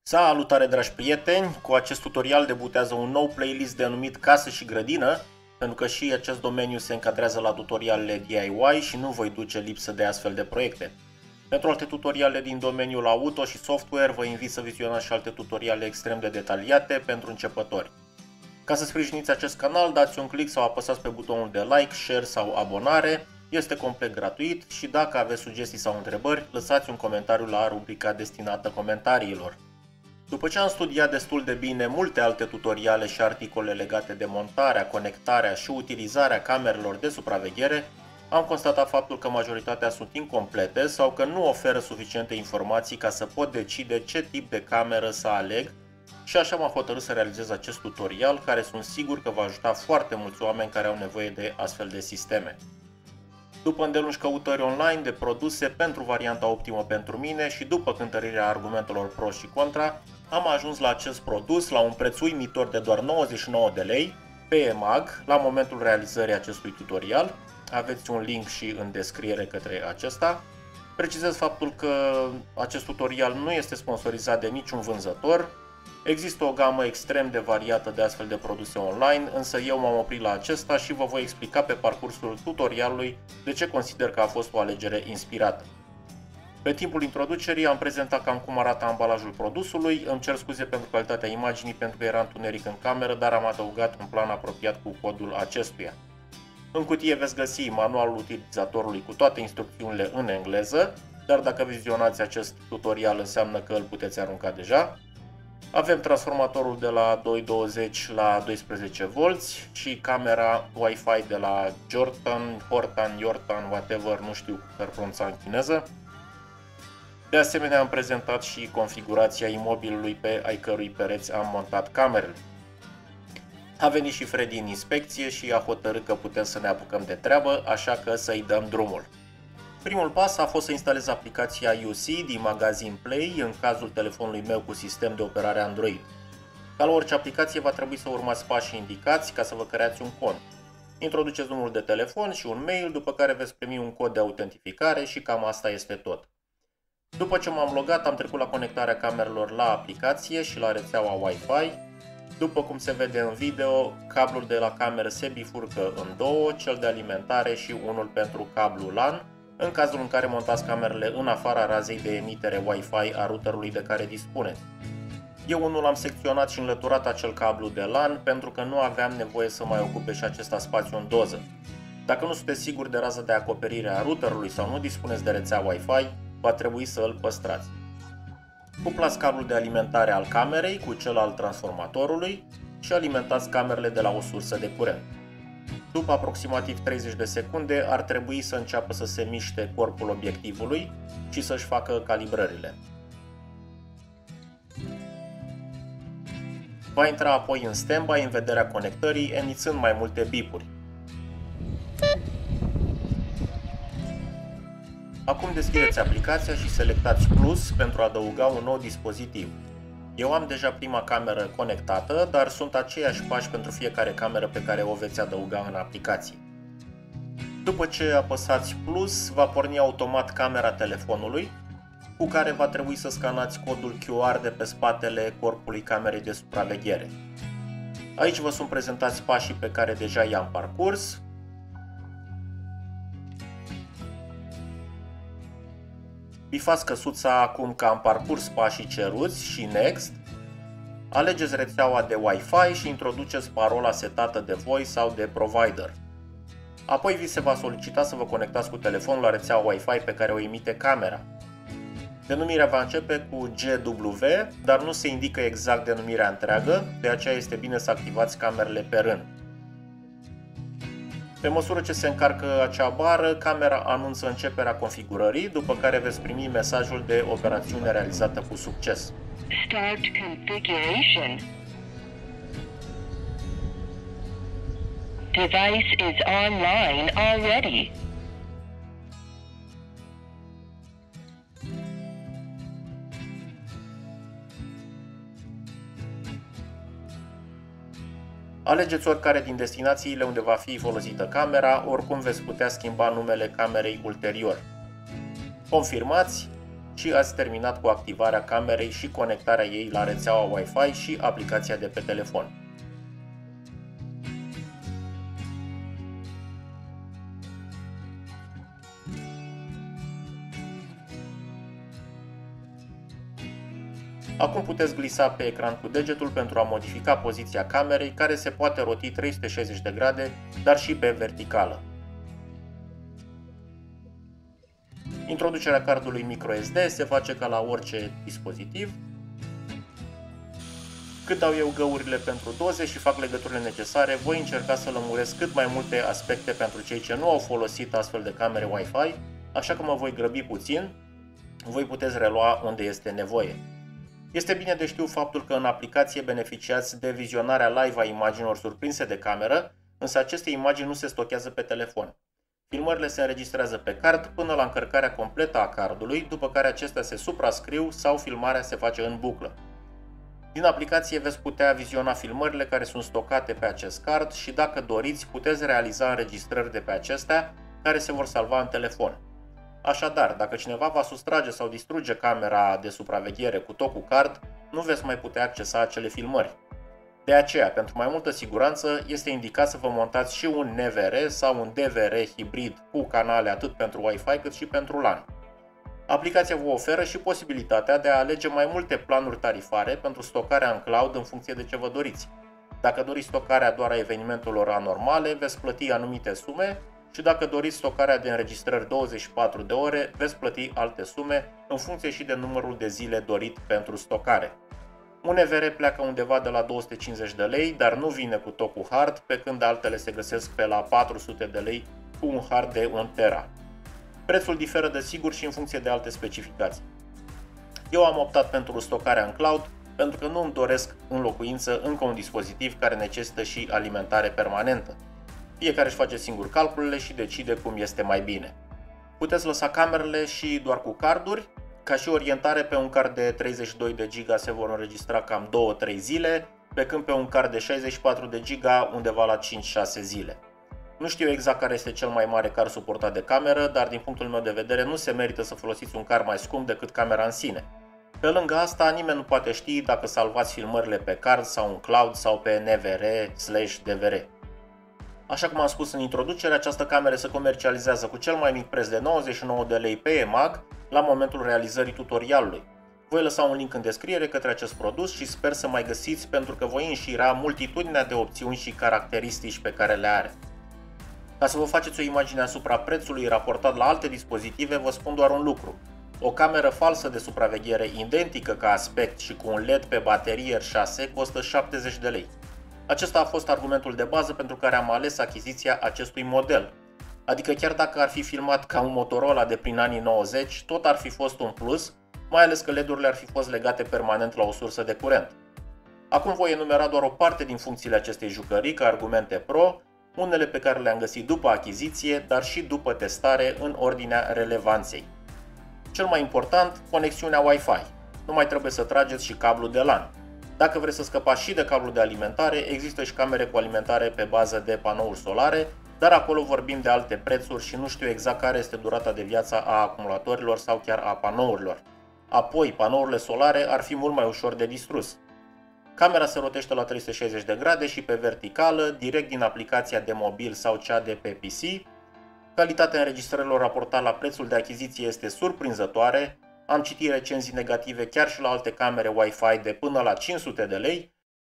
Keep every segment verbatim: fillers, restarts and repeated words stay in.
Salutare, dragi prieteni! Cu acest tutorial debutează un nou playlist denumit Casă și Grădină, pentru că și acest domeniu se încadrează la tutorialele D I Y și nu voi duce lipsă de astfel de proiecte. Pentru alte tutoriale din domeniul auto și software, vă invit să vizionați și alte tutoriale extrem de detaliate pentru începători. Ca să sprijiniți acest canal, dați un click sau apăsați pe butonul de like, share sau abonare. Este complet gratuit și dacă aveți sugestii sau întrebări, lăsați un comentariu la rubrica destinată comentariilor. După ce am studiat destul de bine multe alte tutoriale și articole legate de montarea, conectarea și utilizarea camerelor de supraveghere, am constatat faptul că majoritatea sunt incomplete sau că nu oferă suficiente informații ca să pot decide ce tip de cameră să aleg și așa m-am hotărât să realizez acest tutorial, care sunt sigur că va ajuta foarte mulți oameni care au nevoie de astfel de sisteme. După îndelungi căutări online de produse pentru varianta optimă pentru mine și după cântărirea argumentelor pro și contra, am ajuns la acest produs la un preț uimitor de doar nouăzeci și nouă de lei pe E M A G la momentul realizării acestui tutorial. Aveți un link și în descriere către acesta. Precizez faptul că acest tutorial nu este sponsorizat de niciun vânzător. Există o gamă extrem de variată de astfel de produse online, însă eu m-am oprit la acesta și vă voi explica pe parcursul tutorialului de ce consider că a fost o alegere inspirată. Pe timpul introducerii am prezentat cam cum arată ambalajul produsului, îmi cer scuze pentru calitatea imaginii pentru că era întuneric în cameră, dar am adăugat un plan apropiat cu codul acestuia. În cutie veți găsi manualul utilizatorului cu toate instrucțiunile în engleză, dar dacă vizionați acest tutorial înseamnă că îl puteți arunca deja. Avem transformatorul de la doi virgulă douăzeci la doisprezece volți și camera Wi-Fi de la Jortan, Hortan, Yortan, whatever, nu știu cum s-ar pronunța în chineză. De asemenea, am prezentat și configurația imobilului pe ai cărui pereți am montat camerele. A venit și Freddy în inspecție și a hotărât că putem să ne apucăm de treabă, așa că să-i dăm drumul. Primul pas a fost să instalez aplicația U C din magazin Play în cazul telefonului meu cu sistem de operare Android. Ca la orice aplicație va trebui să urmați pașii indicați ca să vă creați un cont. Introduceți numărul de telefon și un mail, după care veți primi un cod de autentificare și cam asta este tot. După ce m-am logat, am trecut la conectarea camerelor la aplicație și la rețeaua Wi-Fi. După cum se vede în video, cablul de la cameră se bifurcă în două, cel de alimentare și unul pentru cablu LAN, în cazul în care montați camerele în afara razei de emitere Wi-Fi a routerului de care dispuneți. Eu unul am secționat și înlăturat acel cablu de LAN pentru că nu aveam nevoie să mai ocupe și acesta spațiu în doză. Dacă nu sunteți siguri de raza de acoperire a routerului sau nu dispuneți de rețea Wi-Fi, va trebui să îl păstrați. Cuplați cablul de alimentare al camerei cu cel al transformatorului și alimentați camerele de la o sursă de curent. După aproximativ treizeci de secunde ar trebui să înceapă să se miște corpul obiectivului și să-și facă calibrările. Va intra apoi în standby în vederea conectării, emițând mai multe bipuri. Acum deschideți aplicația și selectați Plus pentru a adăuga un nou dispozitiv. Eu am deja prima cameră conectată, dar sunt aceiași pași pentru fiecare cameră pe care o veți adăuga în aplicație. După ce apăsați Plus, va porni automat camera telefonului, cu care va trebui să scanați codul Q R de pe spatele corpului camerei de supraveghere. Aici vă sunt prezentați pașii pe care deja i-am parcurs. Bifați căsuța acum că am parcurs pașii ceruți și Next. Alegeți rețeaua de Wi-Fi și introduceți parola setată de voi sau de provider. Apoi vi se va solicita să vă conectați cu telefonul la rețeaua Wi-Fi pe care o emite camera. Denumirea va începe cu G W, dar nu se indică exact denumirea întreagă, de aceea este bine să activați camerele pe rând. Pe măsură ce se încarcă acea bară, camera anunță începerea configurării, după care veți primi mesajul de operațiune realizată cu succes. Start configuration. Device is online already. Alegeți oricare din destinațiile unde va fi folosită camera, oricum veți putea schimba numele camerei ulterior. Confirmați și ați terminat cu activarea camerei și conectarea ei la rețeaua Wi-Fi și aplicația de pe telefon. Acum puteți glisa pe ecran cu degetul pentru a modifica poziția camerei, care se poate roti trei sute șaizeci de grade, dar și pe verticală. Introducerea cardului microSD se face ca la orice dispozitiv. Cât dau eu găurile pentru doze și fac legăturile necesare, voi încerca să lămuresc cât mai multe aspecte pentru cei ce nu au folosit astfel de camere Wi-Fi, așa că mă voi grăbi puțin, voi puteți relua unde este nevoie. Este bine de știut faptul că în aplicație beneficiați de vizionarea live a imaginilor surprinse de cameră, însă aceste imagini nu se stochează pe telefon. Filmările se înregistrează pe card până la încărcarea completă a cardului, după care acestea se suprascriu sau filmarea se face în buclă. Din aplicație veți putea viziona filmările care sunt stocate pe acest card și dacă doriți puteți realiza înregistrări de pe acestea care se vor salva în telefon. Așadar, dacă cineva va sustrage sau distruge camera de supraveghere cu tot cu card, nu veți mai putea accesa acele filmări. De aceea, pentru mai multă siguranță, este indicat să vă montați și un N V R sau un D V R hibrid cu canale atât pentru Wi-Fi cât și pentru LAN. Aplicația vă oferă și posibilitatea de a alege mai multe planuri tarifare pentru stocarea în cloud în funcție de ce vă doriți. Dacă doriți stocarea doar a evenimentelor anormale, veți plăti anumite sume și dacă doriți stocarea de înregistrări douăzeci și patru de ore, veți plăti alte sume în funcție și de numărul de zile dorit pentru stocare. Un N V R pleacă undeva de la două sute cincizeci de lei, dar nu vine cu tot cu hard, pe când altele se găsesc pe la patru sute de lei cu un hard de un tera. Prețul diferă desigur și în funcție de alte specificații. Eu am optat pentru stocarea în cloud pentru că nu îmi doresc în locuință încă un dispozitiv care necesită și alimentare permanentă. Fiecare își face singur calculele și decide cum este mai bine. Puteți lăsa camerele și doar cu carduri. Ca și orientare, pe un card de treizeci și doi de giga se vor înregistra cam două trei zile, pe când pe un card de șaizeci și patru de giga undeva la cinci șase zile. Nu știu exact care este cel mai mare card suportat de cameră, dar din punctul meu de vedere nu se merită să folosiți un card mai scump decât camera în sine. Pe lângă asta, nimeni nu poate ști dacă salvați filmările pe card sau în cloud sau pe N V R slash D V R. Așa cum am spus în introducere, această cameră se comercializează cu cel mai mic preț de nouăzeci și nouă de lei pe E M A G la momentul realizării tutorialului. Voi lăsa un link în descriere către acest produs și sper să mai găsiți pentru că voi înșira multitudinea de opțiuni și caracteristici pe care le are. Ca să vă faceți o imagine asupra prețului raportat la alte dispozitive, vă spun doar un lucru. O cameră falsă de supraveghere identică ca aspect și cu un L E D pe baterie R șase costă șaptezeci de lei. Acesta a fost argumentul de bază pentru care am ales achiziția acestui model. Adică chiar dacă ar fi filmat ca un Motorola de prin anii nouăzeci, tot ar fi fost un plus, mai ales că L E D-urile ar fi fost legate permanent la o sursă de curent. Acum voi enumera doar o parte din funcțiile acestei jucării ca argumente pro, unele pe care le-am găsit după achiziție, dar și după testare în ordinea relevanței. Cel mai important, conexiunea Wi-Fi. Nu mai trebuie să trageți și cablul de LAN. Dacă vreți să scăpați și de cablul de alimentare, există și camere cu alimentare pe bază de panouri solare, dar acolo vorbim de alte prețuri și nu știu exact care este durata de viață a acumulatorilor sau chiar a panourilor. Apoi, panourile solare ar fi mult mai ușor de distrus. Camera se rotește la trei sute șaizeci de grade și pe verticală, direct din aplicația de mobil sau cea de pe P C. Calitatea înregistrărilor raportat la prețul de achiziție este surprinzătoare. Am citit recenzii negative chiar și la alte camere Wi-Fi de până la cinci sute de lei.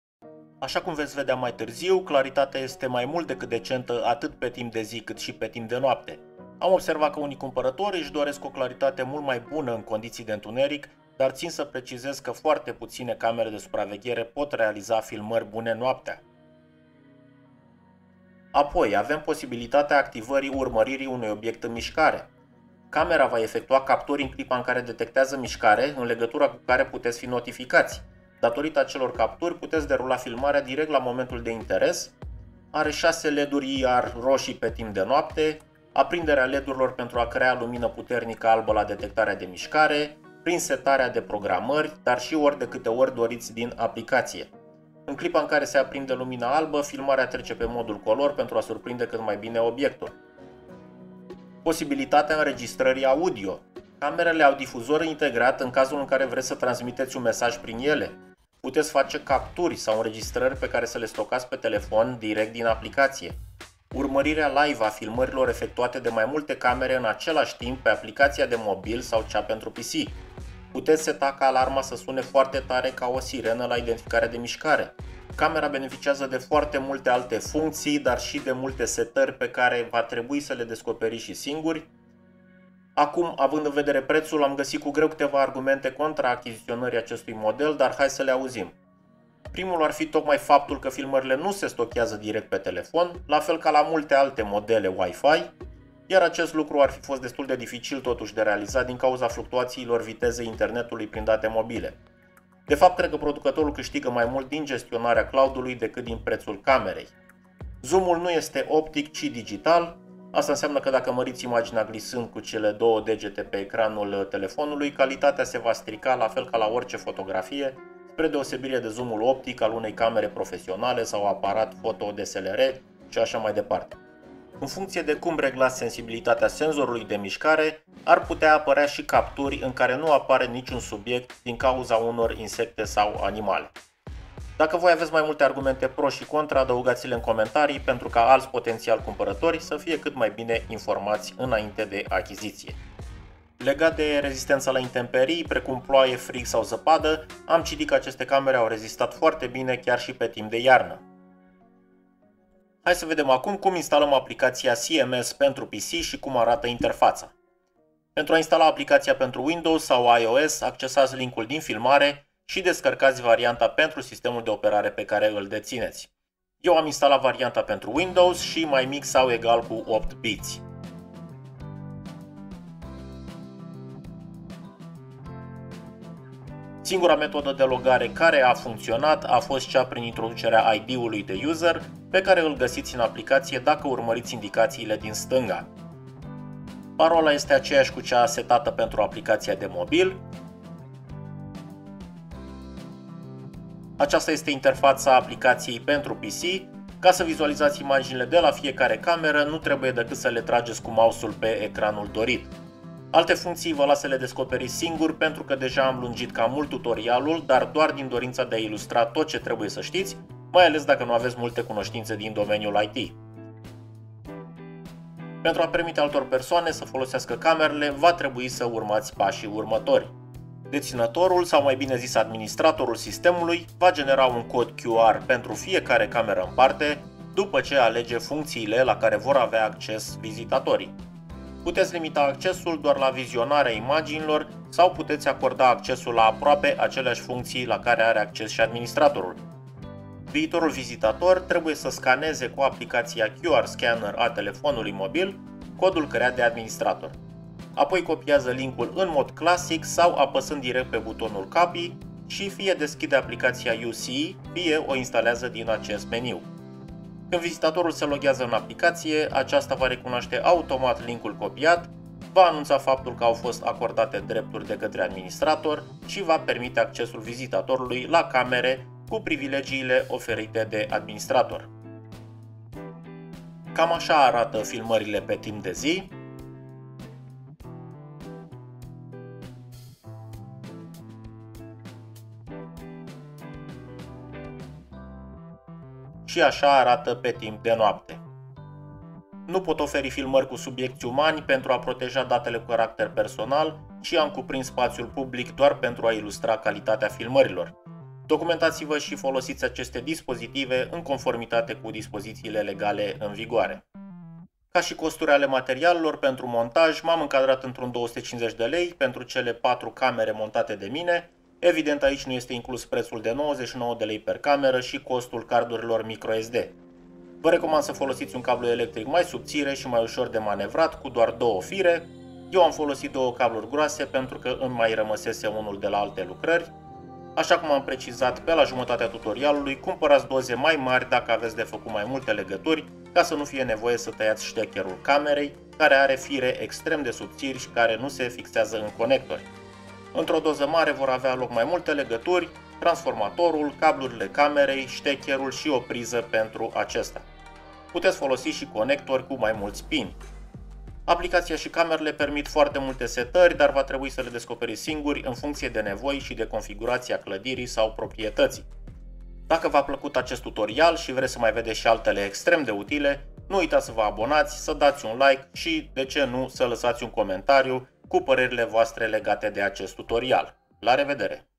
Așa cum veți vedea mai târziu, claritatea este mai mult decât decentă atât pe timp de zi cât și pe timp de noapte. Am observat că unii cumpărători își doresc o claritate mult mai bună în condiții de întuneric, dar țin să precizez că foarte puține camere de supraveghere pot realiza filmări bune noaptea. Apoi avem posibilitatea activării urmăririi unui obiect în mișcare. Camera va efectua capturi în clipa în care detectează mișcare, în legătura cu care puteți fi notificați. Datorită acelor capturi puteți derula filmarea direct la momentul de interes. Are șase L E D-uri I R roșii pe timp de noapte, aprinderea L E D-urilor pentru a crea lumină puternică albă la detectarea de mișcare, prin setarea de programări, dar și ori de câte ori doriți din aplicație. În clipa în care se aprinde lumina albă, filmarea trece pe modul color pentru a surprinde cât mai bine obiectul. Posibilitatea înregistrării audio. Camerele au difuzor integrat în cazul în care vreți să transmiteți un mesaj prin ele. Puteți face capturi sau înregistrări pe care să le stocați pe telefon direct din aplicație. Urmărirea live a filmărilor efectuate de mai multe camere în același timp pe aplicația de mobil sau cea pentru P C. Puteți seta ca alarma să sune foarte tare ca o sirenă la identificare de mișcare. Camera beneficiază de foarte multe alte funcții, dar și de multe setări pe care va trebui să le descoperiți și singuri. Acum, având în vedere prețul, am găsit cu greu câteva argumente contra achiziționării acestui model, dar hai să le auzim. Primul ar fi tocmai faptul că filmările nu se stochează direct pe telefon, la fel ca la multe alte modele Wi-Fi, iar acest lucru ar fi fost destul de dificil totuși de realizat din cauza fluctuațiilor vitezei internetului prin date mobile. De fapt, cred că producătorul câștigă mai mult din gestionarea cloud-ului decât din prețul camerei. Zoom-ul nu este optic, ci digital. Asta înseamnă că dacă măriți imaginea glisând cu cele două degete pe ecranul telefonului, calitatea se va strica la fel ca la orice fotografie, spre deosebire de zoom-ul optic al unei camere profesionale sau aparat foto D S L R și așa mai departe. În funcție de cum reglați sensibilitatea senzorului de mișcare, ar putea apărea și capturi în care nu apare niciun subiect din cauza unor insecte sau animale. Dacă voi aveți mai multe argumente pro și contra, adăugați-le în comentarii pentru ca alți potențial cumpărători să fie cât mai bine informați înainte de achiziție. Legat de rezistența la intemperii, precum ploaie, frig sau zăpadă, am citit că aceste camere au rezistat foarte bine chiar și pe timp de iarnă. Hai să vedem acum cum instalăm aplicația C M S pentru P C și cum arată interfața. Pentru a instala aplicația pentru Windows sau iOS, accesați linkul din filmare și descărcați varianta pentru sistemul de operare pe care îl dețineți. Eu am instalat varianta pentru Windows și mai mic sau egal cu opt biți. Singura metodă de logare care a funcționat a fost cea prin introducerea I D-ului de user, pe care îl găsiți în aplicație dacă urmăriți indicațiile din stânga. Parola este aceeași cu cea setată pentru aplicația de mobil. Aceasta este interfața aplicației pentru P C. Ca să vizualizați imaginile de la fiecare cameră, nu trebuie decât să le trageți cu mouse-ul pe ecranul dorit. Alte funcții vă las să le descoperiți singur pentru că deja am lungit cam mult tutorialul, dar doar din dorința de a ilustra tot ce trebuie să știți, mai ales dacă nu aveți multe cunoștințe din domeniul I T. Pentru a permite altor persoane să folosească camerele, va trebui să urmați pașii următori. Deținătorul, sau mai bine zis administratorul sistemului, va genera un cod Q R pentru fiecare cameră în parte, după ce alege funcțiile la care vor avea acces vizitatorii. Puteți limita accesul doar la vizionarea imaginilor sau puteți acorda accesul la aproape aceleași funcții la care are acces și administratorul. Viitorul vizitator trebuie să scaneze cu aplicația Q R Scanner a telefonului mobil codul creat de administrator. Apoi copiază linkul în mod clasic sau apăsând direct pe butonul Copy și fie deschide aplicația U C, fie o instalează din acest meniu. Când vizitatorul se loghează în aplicație, aceasta va recunoaște automat linkul copiat, va anunța faptul că au fost acordate drepturi de către administrator și va permite accesul vizitatorului la camere cu privilegiile oferite de administrator. Cam așa arată filmările pe timp de zi. Și așa arată pe timp de noapte. Nu pot oferi filmări cu subiecti umani pentru a proteja datele cu caracter personal și am cuprins spațiul public doar pentru a ilustra calitatea filmărilor. Documentați-vă și folosiți aceste dispozitive în conformitate cu dispozițiile legale în vigoare. Ca și costuri ale materialelor pentru montaj, m-am încadrat într-un două sute cincizeci de lei pentru cele patru camere montate de mine. Evident, aici nu este inclus prețul de nouăzeci și nouă de lei per cameră și costul cardurilor microSD. Vă recomand să folosiți un cablu electric mai subțire și mai ușor de manevrat, cu doar două fire. Eu am folosit două cabluri groase pentru că îmi mai rămăsese unul de la alte lucrări. Așa cum am precizat pe la jumătatea tutorialului, cumpărați doze mai mari dacă aveți de făcut mai multe legături, ca să nu fie nevoie să tăiați ștecherul camerei, care are fire extrem de subțiri și care nu se fixează în conectori. Într-o doză mare vor avea loc mai multe legături, transformatorul, cablurile camerei, ștecherul și o priză pentru acesta. Puteți folosi și conectori cu mai mulți pini. Aplicația și camerele permit foarte multe setări, dar va trebui să le descoperiți singuri în funcție de nevoi și de configurația clădirii sau proprietății. Dacă v-a plăcut acest tutorial și vreți să mai vedeți și altele extrem de utile, nu uitați să vă abonați, să dați un like și, de ce nu, să lăsați un comentariu cu părerile voastre legate de acest tutorial. La revedere!